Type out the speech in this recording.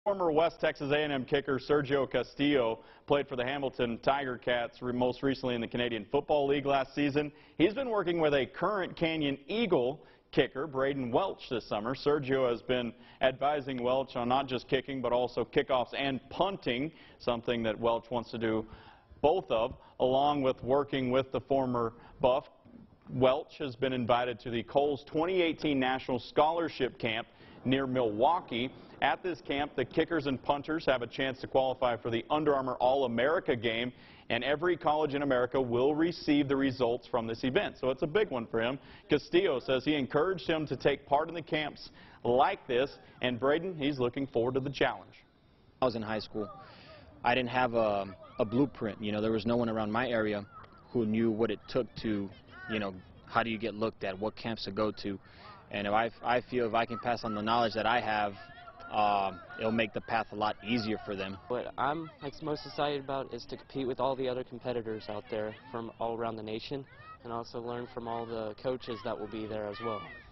Former West Texas A&M kicker Sergio Castillo played for the Hamilton Tiger Cats most recently in the Canadian Football League last season. He's been working with a current Canyon Eagle kicker, Braden Welch, this summer. Sergio has been advising Welch on not just kicking but also kickoffs and punting, something that Welch wants to do both of, along with working with the former Buff. Welch has been invited to the Coles 2018 National Scholarship Camp near Milwaukee. At this camp, the kickers and punters have a chance to qualify for the Under Armour All-America game, and every college in America will receive the results from this event. So it's a big one for him. Castillo says he encouraged him to take part in the camps like this, and Braden, he's looking forward to the challenge. I was in high school. I didn't have a blueprint. You know, there was no one around my area who knew what it took to, you know, how do you get looked at, what camps to go to. And if I feel if I can pass on the knowledge that I have, it'll make the path a lot easier for them. What I'm most excited about is to compete with all the other competitors out there from all around the nation, and also learn from all the coaches that will be there as well.